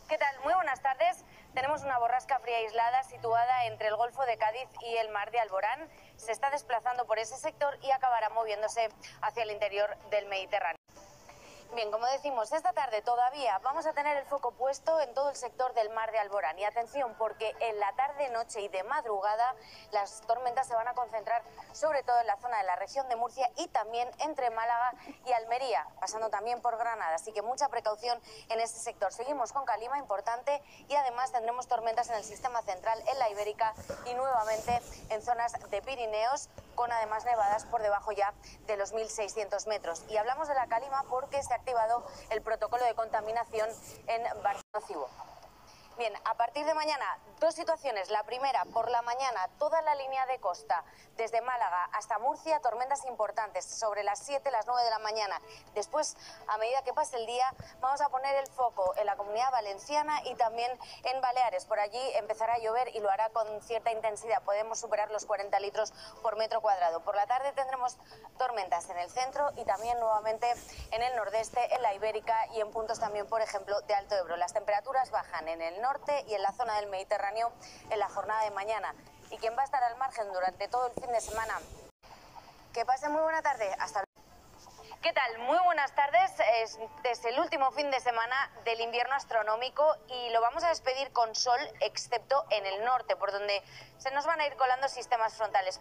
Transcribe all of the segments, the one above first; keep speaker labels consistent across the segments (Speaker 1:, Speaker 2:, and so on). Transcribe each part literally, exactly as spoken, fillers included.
Speaker 1: ¿Qué tal? Muy buenas tardes. Tenemos una borrasca fría aislada situada entre el Golfo de Cádiz y el Mar de Alborán. Se está desplazando por ese sector y acabará moviéndose hacia el interior del Mediterráneo. Bien, como decimos, esta tarde todavía vamos a tener el foco puesto en todo el sector del Mar de Alborán. Y atención, porque en la tarde, noche y de madrugada las tormentas se van a concentrar sobre todo en la zona de la región de Murcia y también entre Málaga y Almería, pasando también por Granada. Así que mucha precaución en este sector. Seguimos con calima importante y además tendremos tormentas en el sistema central, en la Ibérica y nuevamente en zonas de Pirineos, con además nevadas por debajo ya de los mil seiscientos metros. Y hablamos de la calima porque se ha activado el protocolo de contaminación en Barcelona. Bien, a partir de mañana, dos situaciones. La primera, por la mañana, toda la línea de costa, desde Málaga hasta Murcia, tormentas importantes, sobre las siete, las nueve de la mañana. Después, a medida que pase el día, vamos a poner el foco en la Comunidad Valenciana y también en Baleares. Por allí empezará a llover y lo hará con cierta intensidad. Podemos superar los cuarenta litros por metro cuadrado. Por la tarde tendremos tormentas en el centro y también nuevamente en el nordeste, en la Ibérica y en puntos también, por ejemplo, de Alto Ebro. Las temperaturas bajan en el norte norte y en la zona del Mediterráneo en la jornada de mañana. Y quien va a estar al margen durante todo el fin de semana, que pase muy buena tarde. Hasta luego. ¿Qué tal? Muy buenas tardes. Es, es el último fin de semana del invierno astronómico y lo vamos a despedir con sol, excepto en el norte, por donde se nos van a ir colando sistemas frontales.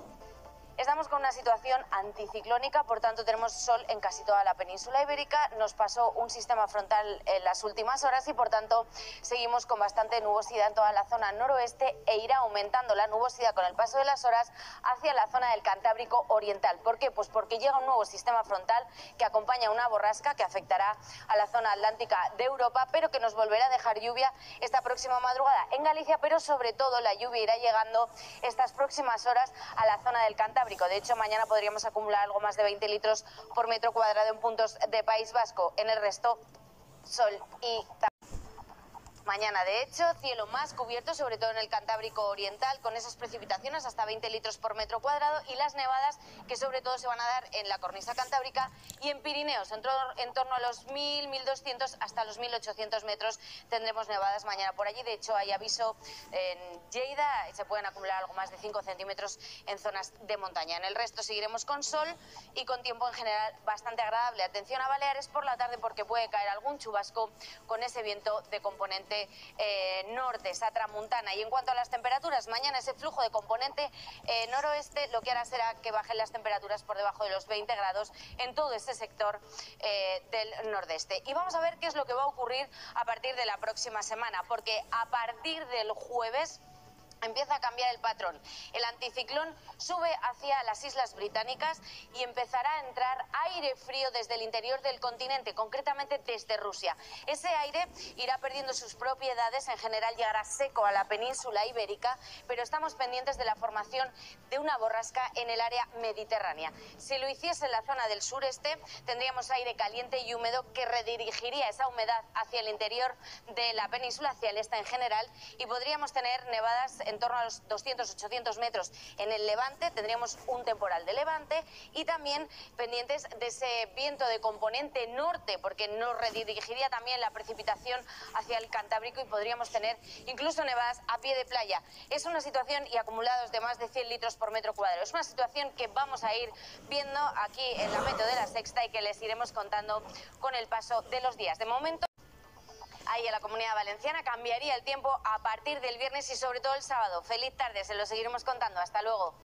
Speaker 1: Estamos con una situación anticiclónica, por tanto tenemos sol en casi toda la península ibérica. Nos pasó un sistema frontal en las últimas horas y por tanto seguimos con bastante nubosidad en toda la zona noroeste e irá aumentando la nubosidad con el paso de las horas hacia la zona del Cantábrico Oriental. ¿Por qué? Pues porque llega un nuevo sistema frontal que acompaña una borrasca que afectará a la zona atlántica de Europa, pero que nos volverá a dejar lluvia esta próxima madrugada en Galicia, pero sobre todo la lluvia irá llegando estas próximas horas a la zona del Cantábrico. De hecho, mañana podríamos acumular algo más de veinte litros por metro cuadrado en puntos de País Vasco. En el resto, sol y mañana, de hecho, cielo más cubierto, sobre todo en el Cantábrico Oriental, con esas precipitaciones hasta veinte litros por metro cuadrado y las nevadas que sobre todo se van a dar en la cornisa cantábrica y en Pirineos, en, en torno a los mil, mil doscientos hasta los mil ochocientos metros tendremos nevadas mañana por allí. De hecho, hay aviso en Lleida, se pueden acumular algo más de cinco centímetros en zonas de montaña. En el resto seguiremos con sol y con tiempo en general bastante agradable. Atención a Baleares por la tarde porque puede caer algún chubasco con ese viento de componente Eh, norte, esa tramuntana. Y en cuanto a las temperaturas, mañana ese flujo de componente eh, noroeste lo que hará será que bajen las temperaturas por debajo de los veinte grados en todo este sector eh, del nordeste. Y vamos a ver qué es lo que va a ocurrir a partir de la próxima semana, porque a partir del jueves empieza a cambiar el patrón. El anticiclón sube hacia las Islas Británicas y empezará a entrar aire frío desde el interior del continente, concretamente desde Rusia. Ese aire irá perdiendo sus propiedades, en general llegará seco a la península ibérica, pero estamos pendientes de la formación de una borrasca en el área mediterránea. Si lo hiciese en la zona del sureste, tendríamos aire caliente y húmedo que redirigiría esa humedad hacia el interior de la península, hacia el este en general, y podríamos tener nevadas en torno a los doscientos, ochocientos metros en el levante. Tendríamos un temporal de levante y también pendientes de ese viento de componente norte, porque nos redirigiría también la precipitación hacia el Cantábrico y podríamos tener incluso nevadas a pie de playa. Es una situación y acumulados de más de cien litros por metro cuadrado. Es una situación que vamos a ir viendo aquí en la Meteo de la Sexta y que les iremos contando con el paso de los días. De momento, ahí en la Comunidad Valenciana cambiaría el tiempo a partir del viernes y sobre todo el sábado. Feliz tarde, se lo seguiremos contando. Hasta luego.